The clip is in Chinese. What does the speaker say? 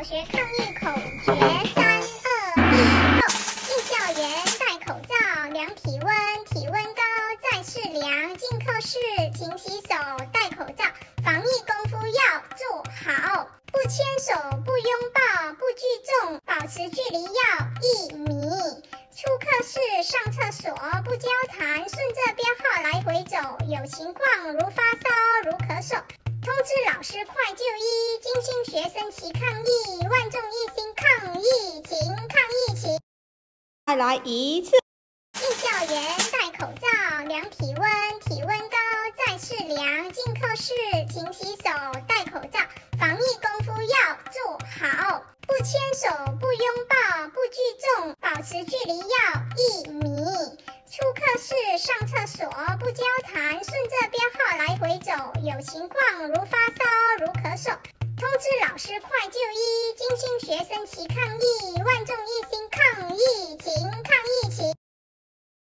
学抗疫口诀3、2、1，Go！进校园戴口罩，量体温，体温高再适量。进课室勤洗手，戴口罩，防疫功夫要做好。不牵手，不拥抱，不聚众，保持距离要1米。出课室上厕所不交谈，顺着编号来回走。有情况如发烧、如咳嗽，通知老师快就医。精心学生齐抗疫，万众一心抗疫情，抗疫情。 再来一次。 进校园戴口罩，量体温，体温高再适量。进课室勤洗手，戴口罩，防疫功夫要做好。不牵手，不拥抱，不聚众，保持距离要1米。出课室上厕所不交谈，顺着编号来回走。有情况如发烧、如咳嗽，通知老师快就医。精心学生齐抗疫，万众一